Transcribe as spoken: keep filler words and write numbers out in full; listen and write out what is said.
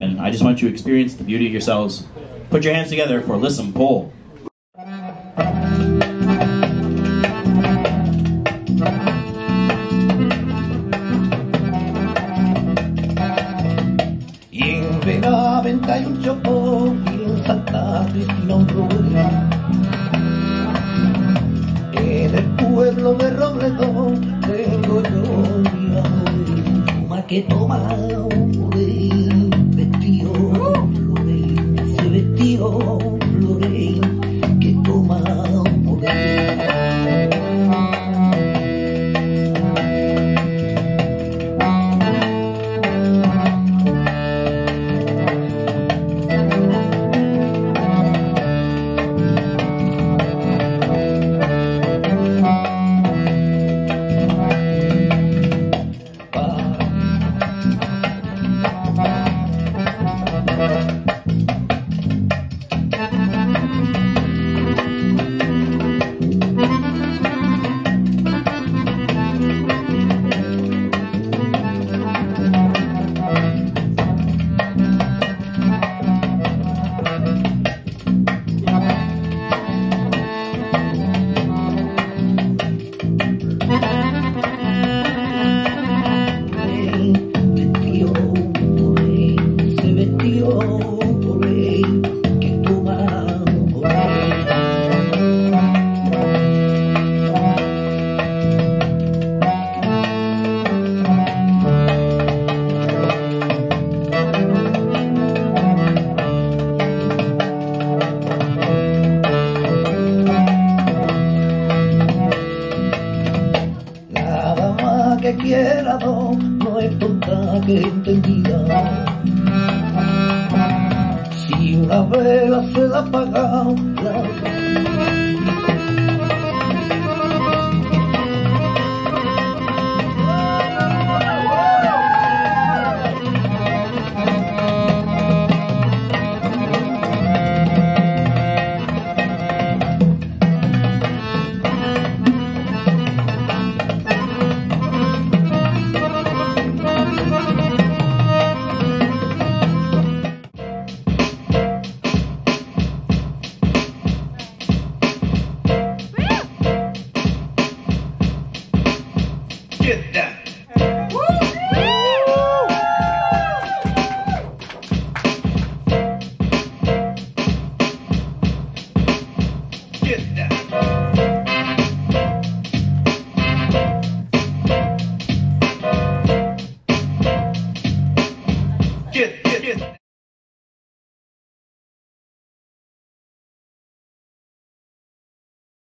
and I just want you to experience the beauty of yourselves. Put your hands together for Listen Pull. Y en Benavente hay un Chocó y en Santa Cristina un Rubén. En el pueblo de Robledón tengo yo mi amor, toma que toma Florén, vestido Florén, ese vestido Florén que toma Florén. Que quiera no, no es tonta que entendida. Si una vela se la apaga, la get that. Get that. Get, get, get.